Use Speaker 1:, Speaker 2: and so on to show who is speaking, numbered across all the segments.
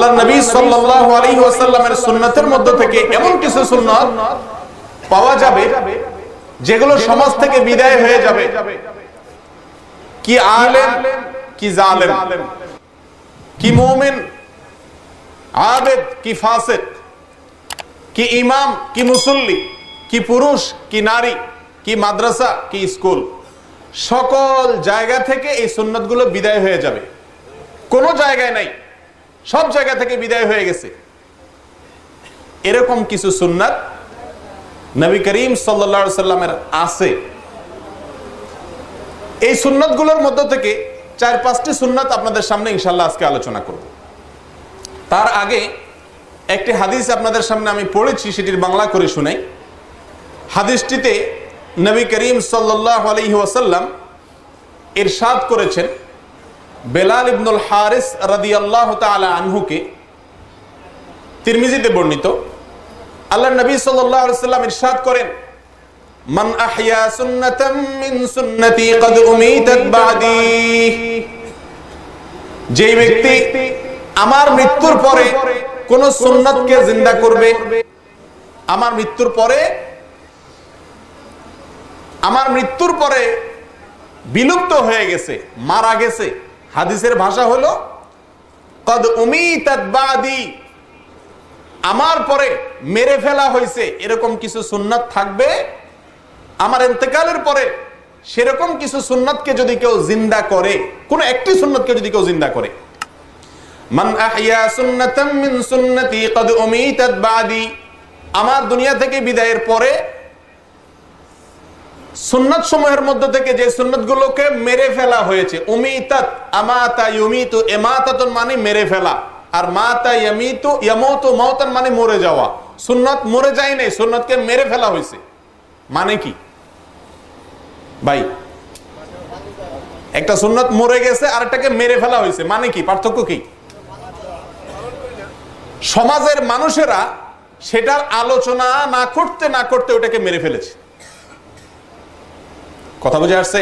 Speaker 1: আল্লাহর নবী সাল্লাল্লাহু আলাইহি ওয়াসাল্লামের সুন্নাতের মধ্য থেকে এমন কিছু সুন্নাত পাওয়া যাবে যেগুলো সমাজ থেকে বিদায় হয়ে যাবে। কি আলেম কি জালেম, কি মুমিন আবেদ কি ফাসিক, কি ইমাম কি মুসল্লি, কি পুরুষ কি নারী, কি মাদ্রাসা কি স্কুল, সকল জায়গা থেকে এই সুন্নাতগুলো বিদায় হয়ে যাবে। কোনো জায়গায় নাই, সব জায়গা থেকে বিদায় হয়ে গেছে। এরকম কিছু সুন্নাত নবী করিম সাল্লাল্লাহু আলাইহি সাল্লামের আছে। এই সুন্নাতগুলোর মধ্য থেকে 4-5টি সুন্নাত আপনাদের সামনে ইনশাআল্লাহ আজকে আলোচনা করব। তার আগে একটি হাদিস আপনাদের সামনে আমি পড়েছি, সেটির বাংলা করে শুনাই। হাদিসটিতে নবী করিম সাল্লাল্লাহু আলাইহি ওয়াসাল্লাম ইরশাদ করেছেন, বেলাল ইবনুল হারিস রাদিয়াল্লাহু তাআলা আনহুকে, তিরমিজিতে বর্ণিত, আল্লাহর নবী সাল্লাল্লাহু আলাইহি ওয়াসাল্লাম ইরশাদ করেন, মান আহইয়া সুন্নাতাম মিন সুন্নতি ক্বাদ উমিতাত বাদি, যে ব্যক্তি আমার মৃত্যুর পরে কোন সুন্নাতকে জিন্দা করবে, আমার মৃত্যুর পরে বিলুপ্ত হয়ে গেছে, মারা গেছে, হাদিসের ভাষা হলো ক্বাদ উমিতাত বাদি, আমার পরে মেরে ফেলা হয়েছে, এরকম কিছু সুন্নাত থাকবে আমার ইন্তেকালের পরে। সেরকম কিছু সুন্নাতকে যদি কেউ জিন্দা করে, কোন একটি সুন্নাতকে যদি কেউ জিন্দা করে, মান আহইয়া সুন্নাতাম মিন সুন্নতি ক্বাদ উমিতাত বাদি, আমার দুনিয়া থেকে বিদায়ের পরে সুন্নাত সমূহের মধ্যে থেকে যে সুন্নাতগুলোকে মেরে ফেলা হয়েছে, উমিতাত, আমাতা ইউমিতু, ইমাতাতুন মানে মেরে ফেলা, আর মাতা ইয়ামিতু ইয়ামুতু মাউতান মানে মরে যাওয়া। সুন্নাত মরে যায় নাই, সুন্নাতকে মেরে ফেলা হয়েছে। মানে কি ভাই? একটা সুন্নাত মরে গেছে আর একটাকে মেরে ফেলা হয়েছে, মানে কি? পার্থক্য কি? সমাজের মানুষেরা সেটার আলোচনা না করতে ওটাকে মেরে ফেলেছে। কথা বুঝে আসছে?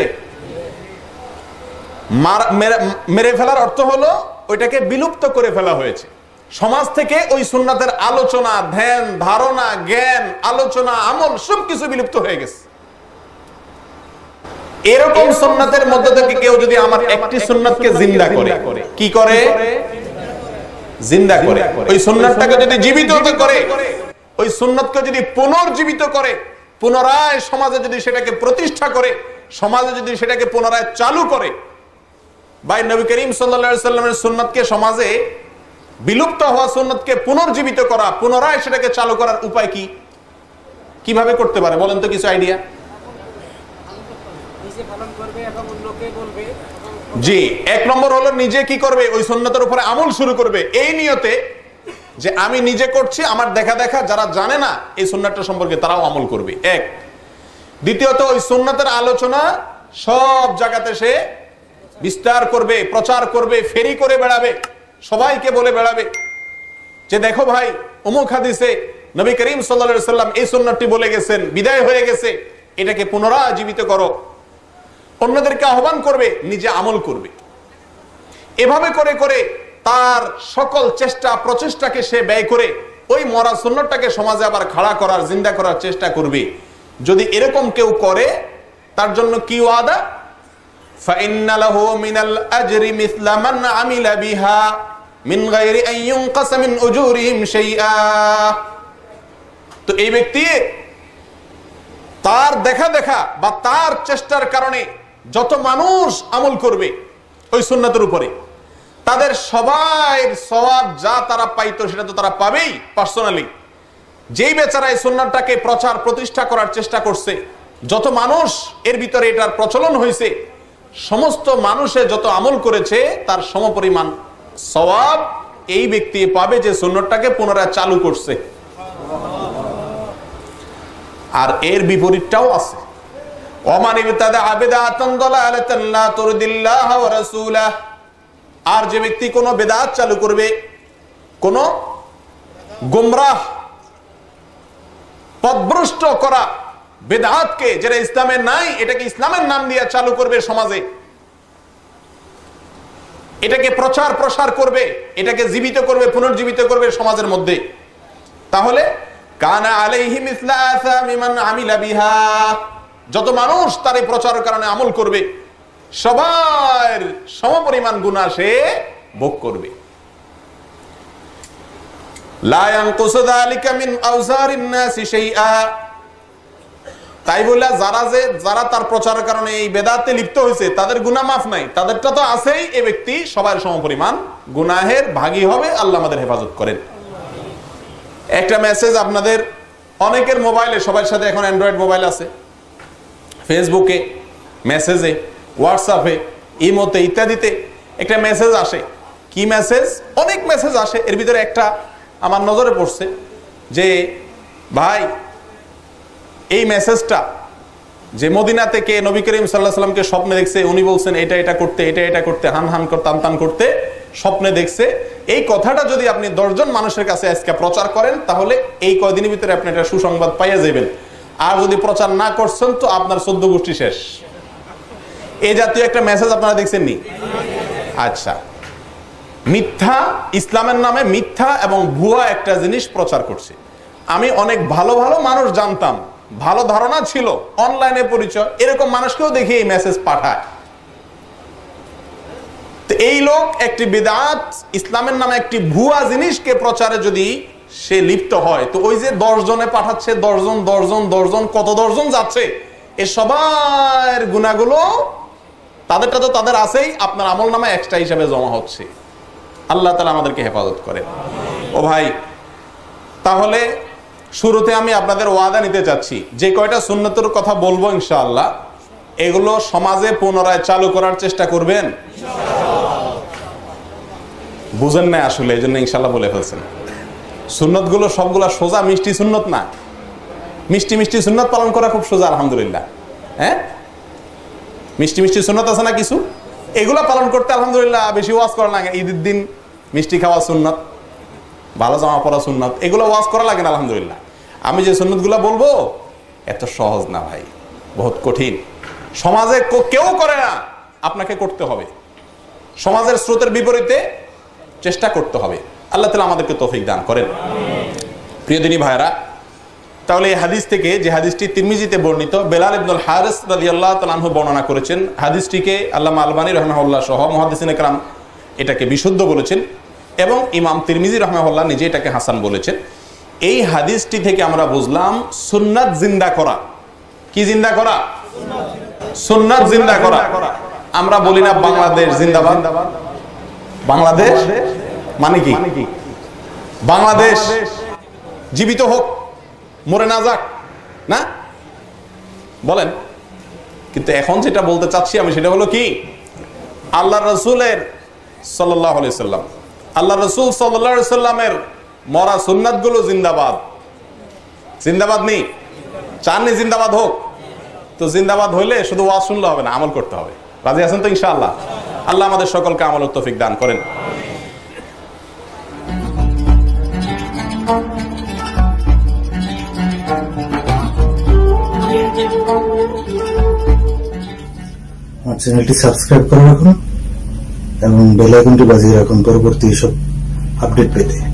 Speaker 1: মেরে ফেলার অর্থ হলো ওইটাকে বিলুপ্ত করে ফেলা হয়েছে। সমাজ থেকে ওই সুন্নাতের আলোচনা, ধ্যান, ধারণা, জ্ঞান, আলোচনা, আমল সবকিছু বিলুপ্ত হয়ে গেছে। এরকম সুন্নাতের মধ্যে থেকে কেউ যদি আমার একটি সুন্নাতকে জিন্দা করে, কি করে? জিন্দা করে। ওই সুন্নাতটাকে যদি জীবিত করে, ওই সুন্নাতকে যদি পুনর্জীবিত করে, পুনরায় সমাজে যদি সেটাকে প্রতিষ্ঠা করে, সমাজে যদি সেটাকে পুনরায় চালু করে, ভাই নবী করিম সাল্লাল্লাহু আলাইহি সাল্লামের সুন্নাতকে সমাজে বিলুপ্ত হওয়া সুন্নাতকে পুনর্জীবিত করা, পুনরায় সেটাকে চালু করার উপায় কি? কিভাবে করতে পারে বলেন তো, কিছু আইডিয়া? জি, 1 নম্বর হলো নিজে কি করবে? ওই সুন্নাতের উপরে আমল শুরু করবে, এই নিয়তে যে আমি নিজে করছি, আমার দেখা দেখা যারা জানে না এই সুন্নাতটা সম্পর্কে তারাও আমল করবে। 1। দ্বিতীয়ত, ওই সুন্নাতের আলোচনা সব জায়গাতে সে বিস্তার করবে, প্রচার করবে, ফেরি করে বেড়াবে, সবাইকে বলে বেড়াবে যে দেখো ভাই, অমুক হাদিসে নবী করিম সাল্লাল্লাহু আলাইহি সাল্লাম এই সুন্নাতটি বলে গেছেন, বিদায় হয়ে গেছে, এটাকে পুনরায় জীবিত করো। অন্যদেরকে আহ্বান করবে, নিজে আমল করবে। এভাবে করে করে তার সকল চেষ্টা প্রচেষ্টাকে সে ব্যয় করে ওই মরা সুন্নাতটাকে সমাজে আবার খাড়া করার, জিন্দা করার চেষ্টা করবে। যদি এরকম কেউ করে, তার জন্য কি ওয়াদা? ফাইন্না লাহু মিনাল আজরি মিসলা মান আমিলা বিহা মিন গায়রি আন ইউনকাস মিন উজুরিহিম শাইআ। তো এই ব্যক্তি তার দেখা দেখা বা তার চেষ্টার কারণে যত মানুষ আমল করবে ওই সুন্নাতের উপরে, তাদের সবাই সওয়াব যা তারা পাইতো সেটা তো তারা পাবেই পার্সোনালি। যেই বেচারা এই সুন্নাতটাকে প্রচার প্রতিষ্ঠা করার চেষ্টা করছে, যত মানুষ এর ভিতরে এটার প্রচলন হয়েছে, সমস্ত মানুষে যত আমল করেছে তার সমপরিমাণ সওয়াব এই ব্যক্তি পাবে যে সুন্নাতটাকে পুনরায় চালু করছে। আর এর বিপরীতটাও আছে, ওমান ইবতাদা বিদআতান দালালাতান লা তুরদিল্লাহ ওয়া রাসূলাহ। আর যে ব্যক্তি কোনো বিদআত চালু করবে, কোন গোমরাহ পথভ্রষ্ট করা বিদআতকে, যেটা ইসলামে নাই, এটাকে ইসলামের নাম দিয়ে চালু করবে সমাজে, এটাকে প্রচার প্রসার করবে, এটাকে জীবিত করবে, পুনর্জীবিত করবে সমাজের মধ্যে, তাহলে কানা আলাইহি মিসলা আসামি মান আমিলা বিহা, যত মানুষ তার এই প্রচারের কারণে আমল করবে সবার সমপরিমাণ গুনাহ সে ভোগ করবে। লা ইয়ানকুসু যালিকা মিন আওজারিন নাসি শাইআ, তাই বলে যারা তার প্রচারের কারণে এই বেদাতে লিপ্ত হয়েছে তাদের গুনাহ মাফ নাই, তাদেরটা তো আছেই। এই ব্যক্তি সবার সমপরিমাণ গুনাহের ভাগী হবে। আল্লাহ আমাদের হেফাজত করেন। একটা মেসেজ আপনাদের অনেকের মোবাইলে, সবার সাথে এখন অ্যান্ড্রয়েড মোবাইল আছে, ফেসবুকে মেসেজে, হোয়াটসঅ্যাপে, ইমোতে ইত্যাদিতে একটা মেসেজ আসে। কি মেসেজ? অনেক মেসেজ আসে। এর ভিতরে একটা আমার নজরে পড়ছে যে ভাই এই মেসেজটা যে মদিনা থেকে নবী করিম সাল্লাল্লাহু আলাইহি ওয়াসাল্লামকে স্বপ্নে দেখছে, উনি বলছেন এটা এটা করতে, এটা এটা করতে, হান হান করতে, টান টান করতে স্বপ্নে দেখছে, এই কথাটা যদি আপনি 10 জন মানুষের কাছে আজকে প্রচার করেন তাহলে এই কয়দিনের ভিতরে আপনি একটা সুসংবাদ পাইয়া যাবেন। আর যদি প্রচার না করছেন তো আপনার 14 গোষ্ঠী শেষ। এই জাতীয় একটা মেসেজ আপনারা দেখছেন নি? আচ্ছা, মিথ্যা, ইসলামের নামে মিথ্যা এবং ভুয়া একটা জিনিস প্রচার করছে। আমি অনেক ভালো ভালো মানুষ জানতাম, ভালো ধারণা ছিল, অনলাইনে পরিচয়, এরকম মানুষকেও দেখি এই মেসেজ পাঠায়। তো এই লোক একটি বিদআত, ইসলামের নামে একটি ভুয়া জিনিসকে প্রচারে যদি সে লিপ্ত হয়, তো ওই যে 10 জনে পাঠাচ্ছে, 10 জন কত 10 জন যাচ্ছে, এ সবার গুনাহগুলো তাদেরটা তো তাদের আছেই, আপনার আমল নামে এক্সট্রা হিসাবে জমা হচ্ছে। আল্লাহ তাআলা আমাদেরকে হেফাজত করেন। ও ভাই, তাহলে শুরুতে আমি আপনাদের ওয়াদা নিতে চাচ্ছি, যে কয়টা সুন্নতের কথা বলবো ইনশাআল্লাহ, এগুলো সমাজে পুনরায় চালু করার চেষ্টা করবেন। বুঝেন না আসলে, এই জন্য ইনশাআল্লাহ বলে ফেলছেন। সুন্নত গুলো সবগুলা সোজা মিষ্টি সুন্নত না। মিষ্টি মিষ্টি সুন্নত পালন করা খুব সোজা, আলহামদুলিল্লাহ। হ্যাঁ, মিষ্টি মিষ্টি সুন্নত আছে না কিছু, এগুলা পালন করতে আলহামদুলিল্লাহ বেশি ওয়াজ করা লাগে। ঈদের দিন মিষ্টি খাওয়া সুন্নত, ভালো জামা পরা সুন্নত, এগুলো ওয়াজ করা লাগে না আলহামদুলিল্লাহ। আমি যে সুন্নত গুলা বলবো এত সহজ না ভাই, বহুত কঠিন। সমাজে কেউ করে না, আপনাকে করতে হবে। সমাজের স্রোতের বিপরীতে চেষ্টা করতে হবে। আল্লাহ তাআলা আমাদেরকে তৌফিক দান করেন। প্রিয় দিনী ভাইরা, তাহলে এই হাদিস থেকে, যে হাদিসটি তিরমিজিতে বর্ণিত, বেলাল ইবনুল হারিস রাদিয়াল্লাহু তাআলা আনহু বর্ণনা করেছেন। হাদিসটিকে আল্লামা আলবানী রাহিমাহুল্লাহ সহ মুহাদ্দিসিনে কেরাম এটাকে বিশুদ্ধ বলেছেন এবং ইমাম তিরমিজি রাহিমাহুল্লাহ নিজে এটাকে হাসান বলেছেন। এই হাদিসটি থেকে আমরা বুঝলাম সুন্নাত জিন্দা করা। কি জিন্দা করা? সুন্নাত জিন্দা করা। আমরা বলি না বাংলাদেশ জিন্দাবাদ, বাংলাদেশ মানে কি? বাংলাদেশ জীবিত হোক, মরে না যাক, না বলেন। কিন্তু এখন যেটা বলতে চাচ্ছি আমি, সেটা হলো কি, আল্লাহ রসুলের সাল্লাল্লাহু আলাইহি সাল্লাম, আল্লাহ রসুল সাল্লাল্লাহু আলাইহি সাল্লামের মরা সুন্নাত গুলো জিন্দাবাদ। জিন্দাবাদ নেই? চাননি জিন্দাবাদ হোক? তো জিন্দাবাদ হইলে শুধু ওয়াজ শুনলে হবে না, আমল করতে হবে। রাজি আছেন তো ইনশাআল্লাহ? আল্লাহ আমাদের সকলকে আমলের তৌফিক দান করেন।
Speaker 2: আমার চ্যানেলটি সাবস্ক্রাইব করে রাখুন এবং বেল আইকনটি বাজিয়ে রাখুন পরবর্তী সব আপডেট পেতে।